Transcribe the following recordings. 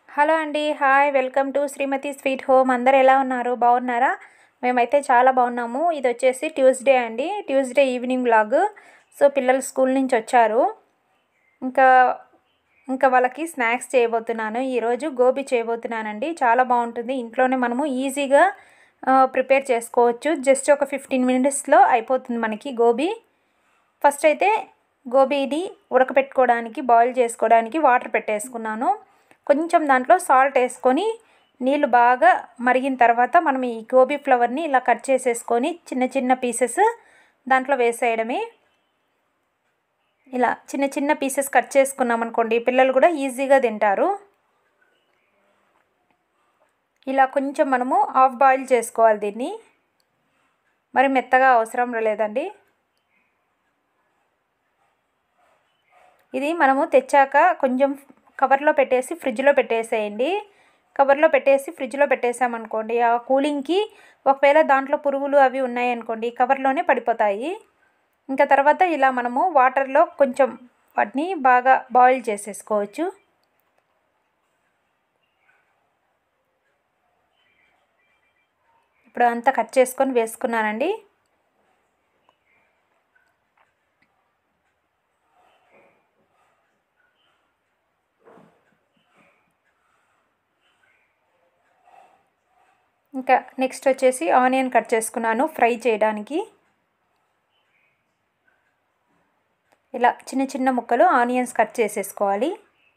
Hello అండి. Hi. Welcome to Srimathi sweet home. అందరూ ఎలా ఉన్నారు? బాగున్నారా? మేమైతే చాలా బాగున్నాము. ఇది వచ్చేసి ట్యూస్డే అండి. Tuesday evening vlog. సో పిల్లలు స్కూల్ నుంచి వచ్చారు. ఇంకా ఇంకా వాళ్ళకి స్నాక్స్ చేయబోతున్నాను. ఈరోజు గోబీ చేయబోతున్నానండి. చాలా బాగుంటుంది. ఇంట్లోనే మనము ఈజీగా ప్రిపేర్ చేసుకోవచ్చు. జస్ట్ ఒక 15 మినిట్స్లో అయిపోతుంది మనకి గోబీ. ఫస్ట్ అయితే గోబీని ఉడకపెట్టుకోవడానికి బాయిల్ చేసుకోవడానికి వాటర్ పెట్టేసుకున్నాను. కొంచెం దాంట్లో సాల్ట్ వేసుకొని నీళ్ళు బాగా మరిగిన తర్వాత మనం ఈ గోబీ ఫ్లవర్ని ఇలా కట్ చేసేసుకొని చిన్న చిన్న పీసెస్ దాంట్లో వేసేయడమే. ఇలా చిన్న చిన్న పీసెస్ కట్ చేసుకున్నాం అనుకోండి, పిల్లలు కూడా ఈజీగా తింటారు. ఇలా కొంచెం మనము హాఫ్ బాయిల్ చేసుకోవాలి దీన్ని. మరి మెత్తగా అవసరం లేదండి. ఇది మనము తెచ్చాక కొంచెం కవర్లో పెట్టేసి ఫ్రిడ్జ్లో పెట్టేసేయండి. కవర్లో పెట్టేసి ఫ్రిడ్జ్లో పెట్టేసామనుకోండి, ఆ కూలింగ్కి ఒకవేళ దాంట్లో పురుగులు అవి ఉన్నాయనుకోండి కవర్లోనే పడిపోతాయి. ఇంకా తర్వాత ఇలా మనము వాటర్లో కొంచెం వాటిని బాగా బాయిల్ చేసేసుకోవచ్చు. ఇప్పుడు అంతా కట్ చేసుకొని వేసుకున్నానండి. ఇంకా నెక్స్ట్ వచ్చేసి ఆనియన్ కట్ చేసుకున్నాను ఫ్రై చేయడానికి. ఇలా చిన్న చిన్న ముక్కలు ఆనియన్స్ కట్ చేసేసుకోవాలి.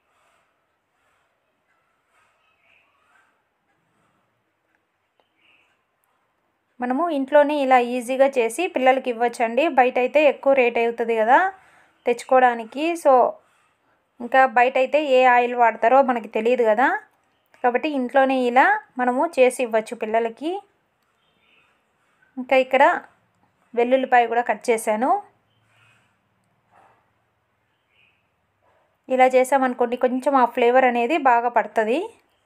మనము ఇంట్లోనే ఇలా ఈజీగా చేసి పిల్లలకి ఇవ్వచ్చండి. బయట అయితే ఎక్కువ రేట్ అవుతుంది కదా తెచ్చుకోవడానికి. సో ఇంకా బయట అయితే ఏ ఆయిల్ వాడతారో మనకి తెలియదు కదా, కాబట్టి ఇంట్లోనే ఇలా మనము చేసి ఇవ్వచ్చు పిల్లలకి. ఇంకా ఇక్కడ వెల్లుల్లిపాయ కూడా కట్ చేశాను. ఇలా చేసామనుకోండి కొంచెం ఆ ఫ్లేవర్ అనేది బాగా పడుతుంది.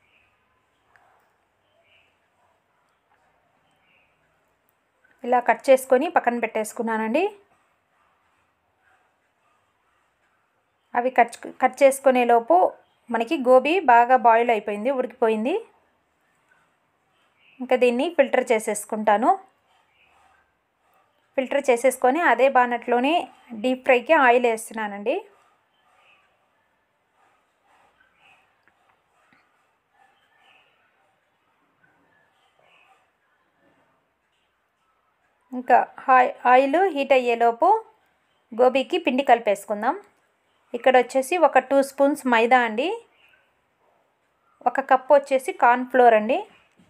ఇలా కట్ చేసుకొని పక్కన పెట్టేసుకున్నానండి. అవి కట్ చేసుకునే లోపు మనకి గోబీ బాగా బాయిల్ అయిపోయింది, ఉడికిపోయింది. ఇంకా దీన్ని ఫిల్టర్ చేసేసుకుంటాను. ఫిల్టర్ చేసేసుకొని అదే బానట్లోనే డీప్ ఫ్రైకి ఆయిల్ వేస్తున్నానండి. ఇంకా ఆయిల్ హీట్ అయ్యేలోపు గోబీకి పిండి కలిపేసుకుందాం. ఇక్కడ వచ్చేసి ఒక 2 స్పూన్స్ మైదా అండి, 1 కప్పు వచ్చేసి కార్న్ ఫ్లోర్ అండి,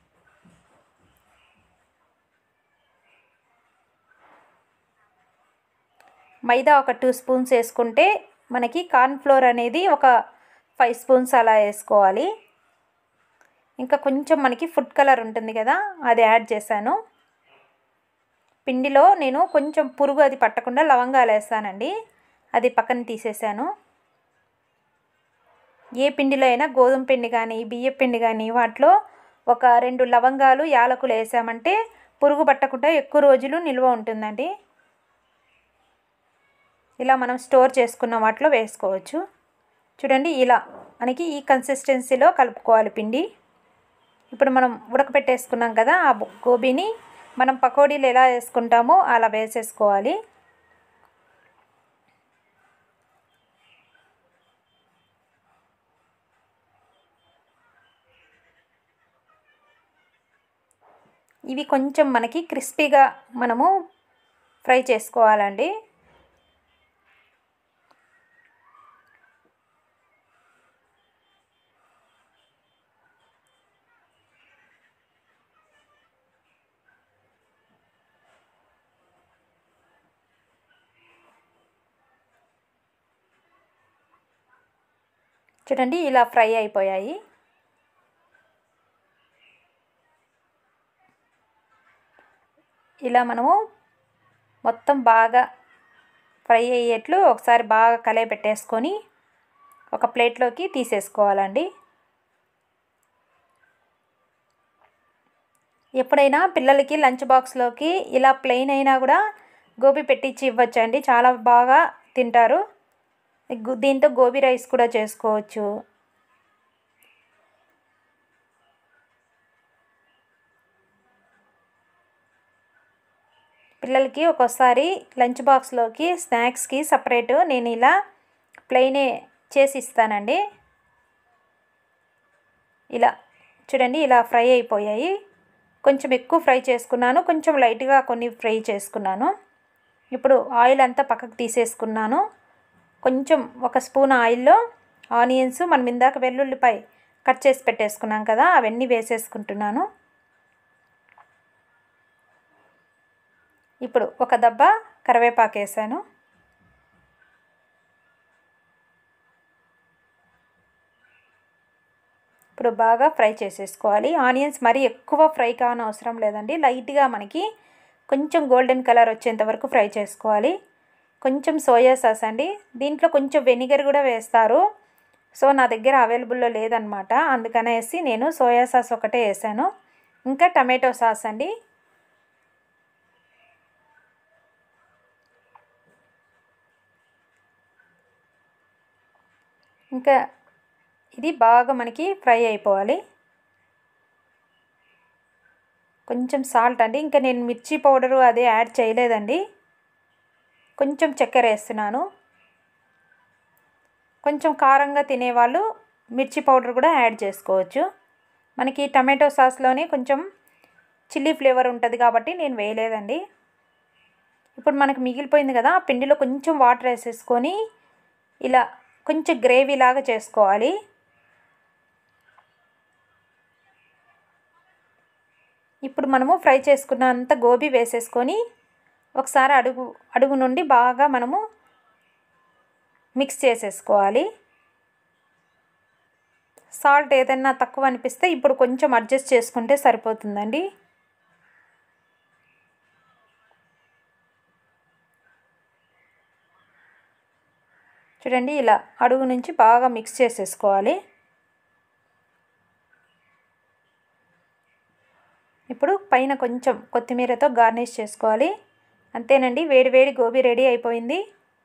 మైదా ఒక 2 స్పూన్స్ వేసుకుంటే మనకి కార్న్ ఫ్లోర్ అనేది ఒక 5 స్పూన్స్ అలా వేసుకోవాలి. ఇంకా కొంచెం మనకి ఫుడ్ కలర్ ఉంటుంది కదా, అది యాడ్ చేశాను. పిండిలో నేను కొంచెం పురుగు అది పట్టకుండా లవంగాలు వేస్తానండి, అది పక్కన తీసేసాను. ఏ పిండిలో అయినా గోధుమ పిండి కానీ బియ్య పిండి కానీ వాటిలో ఒక 2 లవంగాలు యాలకులు వేసామంటే పురుగు పట్టకుండా ఎక్కువ రోజులు నిల్వ ఉంటుందండి. ఇలా మనం స్టోర్ చేసుకున్న వాటిలో వేసుకోవచ్చు. చూడండి, ఇలా మనకి ఈ కన్సిస్టెన్సీలో కలుపుకోవాలి పిండి. ఇప్పుడు మనం ఉడకపెట్టేసుకున్నాం కదా, ఆ గోబీని మనం పకోడీలు ఎలా వేసుకుంటామో అలా వేసేసుకోవాలి. ఇవి కొంచెం మనకి క్రిస్పీగా మనము ఫ్రై చేసుకోవాలండి. చూడండి, ఇలా ఫ్రై అయిపోయాయి. ఇలా మనము మొత్తం బాగా ఫ్రై అయ్యేట్లు ఒకసారి బాగా కలయి పెట్టేసుకొని ఒక ప్లేట్లోకి తీసేసుకోవాలండి. ఎప్పుడైనా పిల్లలకి లంచ్ బాక్స్లోకి ఇలా ప్లెయిన్ అయినా కూడా గోబీ పెట్టించి ఇవ్వచ్చండి, చాలా బాగా తింటారు. దీంతో గోబీ రైస్ కూడా చేసుకోవచ్చు. పిల్లలకి ఒక్కోసారి లంచ్ బాక్స్లోకి స్నాక్స్కి సపరేట్ నేను ఇలా ప్లెయినే చేసి ఇస్తానండి. ఇలా చూడండి, ఇలా ఫ్రై అయిపోయాయి. కొంచెం ఎక్కువ ఫ్రై చేసుకున్నాను, కొంచెం లైట్గా కొన్ని ఫ్రై చేసుకున్నాను. ఇప్పుడు ఆయిల్ అంతా పక్కకు తీసేసుకున్నాను. కొంచెం ఒక స్పూన్ ఆయిల్లో ఆనియన్స్, మనం ఇందాక వెల్లుల్లిపాయ కట్ చేసి పెట్టేసుకున్నాం కదా, అవన్నీ వేసేసుకుంటున్నాను. ఇప్పుడు ఒక దబ్బ కరివేపాకు వేసాను. ఇప్పుడు బాగా ఫ్రై చేసేసుకోవాలి. ఆనియన్స్ మరీ ఎక్కువ ఫ్రై కావని అవసరం లేదండి, లైట్గా మనకి కొంచెం గోల్డెన్ కలర్ వచ్చేంత వరకు ఫ్రై చేసుకోవాలి. కొంచెం సోయా సాస్ అండి, దీంట్లో కొంచెం వెనిగర్ కూడా వేస్తారు. సో నా దగ్గర అవైలబుల్లో లేదనమాట, అందుకనేసి నేను సోయా సాస్ ఒకటే వేసాను. ఇంకా టమాటో సాస్ అండి. ఇంకా ఇది బాగా మనకి ఫ్రై అయిపోవాలి. కొంచెం సాల్ట్ అండి, ఇంకా నేను మిర్చి పౌడరు అదే యాడ్ చేయలేదండి. కొంచెం చక్కెర వేస్తున్నాను. కొంచెం కారంగా తినేవాళ్ళు మిర్చి పౌడర్ కూడా యాడ్ చేసుకోవచ్చు. మనకి టమాటో సాస్లోనే కొంచెం చిల్లీ ఫ్లేవర్ ఉంటుంది కాబట్టి నేను వేయలేదండి. ఇప్పుడు మనకు మిగిలిపోయింది కదా, ఆ పిండిలో కొంచెం వాటర్ వేసేసుకొని ఇలా కొంచెం గ్రేవీ లాగా చేసుకోవాలి. ఇప్పుడు మనము ఫ్రై చేసుకున్నంత గోబీ వేసేసుకొని ఒకసారి అడుగు నుండి బాగా మనము మిక్స్ చేసేసుకోవాలి. సాల్ట్ ఏదైనా తక్కువ అనిపిస్తే ఇప్పుడు కొంచెం అడ్జస్ట్ చేసుకుంటే సరిపోతుందండి. చూడండి, ఇలా అడుగు నుంచి బాగా మిక్స్ చేసేసుకోవాలి. ఇప్పుడు పైన కొంచెం కొత్తిమీరతో గార్నిష్ చేసుకోవాలి. అంతేనండి, వేడి వేడి గోబీ రెడీ అయిపోయింది.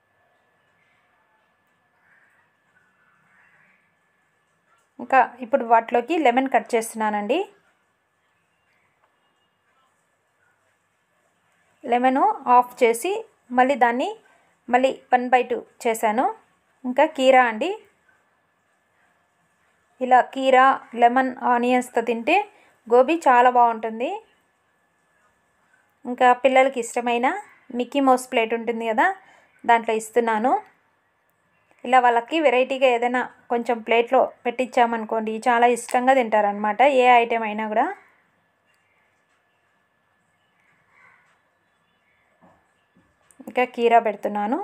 ఇంకా ఇప్పుడు వాటిలోకి లెమన్ కట్ చేస్తున్నానండి. లెమను ఆఫ్ చేసి మళ్ళీ దాన్ని 1/2 చేశాను. ఇంకా కీరా అండి, ఇలా కీరా లెమన్ ఆనియన్స్తో తింటే గోబీ చాలా బాగుంటుంది. ఇంకా పిల్లలకి ఇష్టమైన మిక్కీ మౌస్ ప్లేట్ ఉంటుంది కదా, దాంట్లో ఇస్తున్నాను. ఇలా వాళ్ళకి వెరైటీగా ఏదైనా కొంచెం ప్లేట్లో పెట్టించామనుకోండి, చాలా ఇష్టంగా తింటారనమాట, ఏ ఐటెం అయినా కూడా. ఇంకా కీరా పెడుతున్నాను.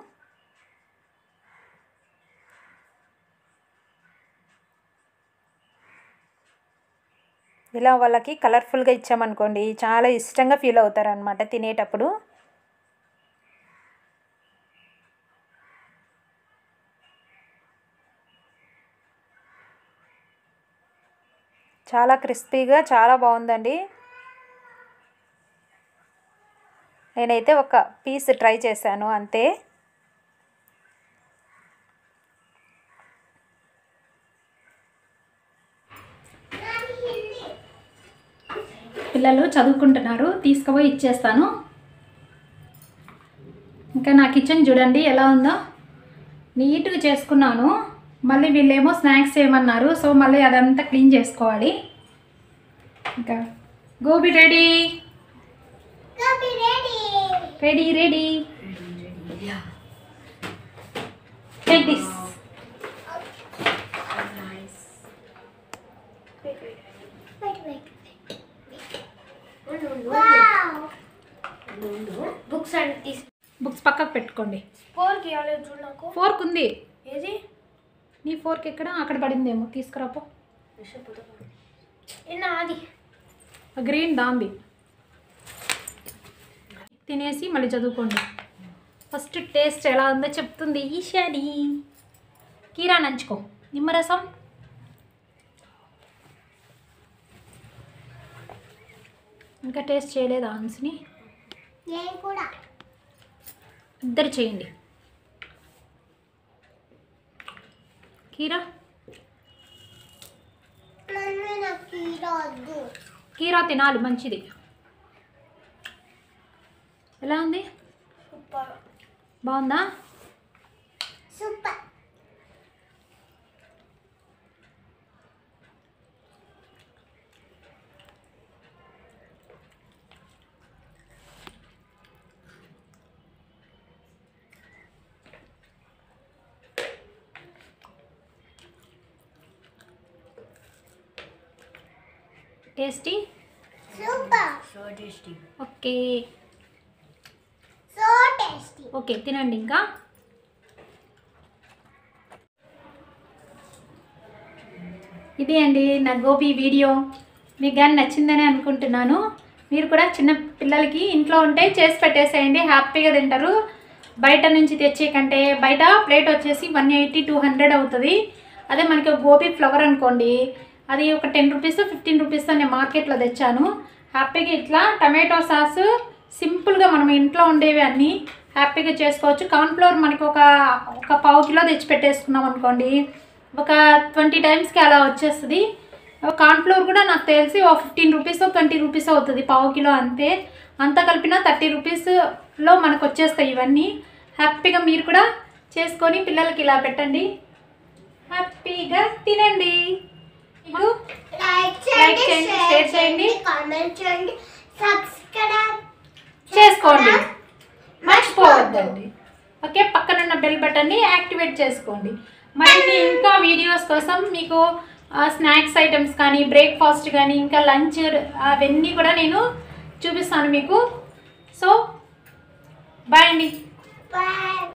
ఇలా వాళ్ళకి కలర్ఫుల్గా ఇచ్చామనుకోండి, చాలా ఇష్టంగా ఫీల్ అవుతారనమాట తినేటప్పుడు. చాలా క్రిస్పీగా చాలా బాగుందండి. నేనైతే ఒక పీస్ ట్రై చేశాను అంతే. పిల్లలు చదువుకుంటున్నారు, తీసుకుపోయి ఇచ్చేస్తాను. ఇంకా నా కిచెన్ చూడండి ఎలా ఉందో, నీట్గా చేసుకున్నాను. మళ్ళీ వీళ్ళేమో స్నాక్స్ చేయమన్నారు, సో మళ్ళీ అదంతా క్లీన్ చేసుకోవాలి. ఇంకా gobi ready ready ready. Take this. Books పక్కకు పెట్టుకోండి. ఫోర్క్ ఉంది, ఏది నీ ఫోర్క్ ఎక్కడ? అక్కడ పడిందేమో, తీసుకురాపో. గ్రీన్ దాంది. తినేసి మళ్ళీ చదువుకోండి. ఫస్ట్ టేస్ట్ ఎలా ఉందో చెప్తుంది ఈశాని. కీరా నంచుకో, నిమ్మరసం. ఇంకా టేస్ట్ చేయలేదా హన్స్ని? ఇద్దరు చేయండి. కీరా కీరా తినాలి, మంచిది. ఎలా ఉంది? సూపర్. బాగుందా? Super. Tasty? Super. So tasty. Okay so tasty. Okay తినండి. ఇంకా ఇది అండి నా గోబీ వీడియో. మీకు కానీ నచ్చిందని అనుకుంటున్నాను. మీరు కూడా చిన్న పిల్లలకి ఇంట్లో ఉంటే చేసి పెట్టేసేయండి, హ్యాపీగా తింటారు. బయట నుంచి తెచ్చే కంటే బయట ప్లేట్ వచ్చేసి 180 200 అవుతుంది. అదే మనకి గోబీ ఫ్లవర్ అనుకోండి, అది ఒక 10 రూపీస్ 15 రూపీస్తో నేను మార్కెట్లో తెచ్చాను. హ్యాపీగా ఇట్లా టమాటో సాసు సింపుల్గా మనం ఇంట్లో ఉండేవి అన్నీ హ్యాపీగా చేసుకోవచ్చు. కార్న్ఫ్లోర్ మనకి ఒక పావు కిలో తెచ్చి పెట్టేసుకున్నాం అనుకోండి, ఒక 20 టైమ్స్కి అలా వచ్చేస్తుంది. కార్న్ఫ్లోర్ కూడా నాకు తెలిసి ఒక 15 రూపీస్ 20 రూపీస్ అవుతుంది పావు కిలో, అంతే. అంతా కలిపిన 30 రూపీస్లో మనకు వచ్చేస్తాయి ఇవన్నీ. హ్యాపీగా మీరు కూడా చేసుకొని పిల్లలకి ఇలా పెట్టండి, హ్యాపీగా తినండి. ఇప్పుడు లైక్ చేయండి, షేర్ చేయండి, కామెంట్ చేయండి, సబ్స్క్రైబ్ చేసుకోండి, మర్చిపోవద్దండి. ఓకే, పక్కనున్న బెల్ బటన్ని యాక్టివేట్ చేసుకోండి. మరిన్ని ఇంకా వీడియోస్ కోసం మీకు స్నాక్స్ ఐటమ్స్ కానీ బ్రేక్ఫాస్ట్ కానీ ఇంకా లంచ్ అవన్నీ కూడా నేను చూపిస్తాను మీకు. సో బాయ్ అండి. బాయ్.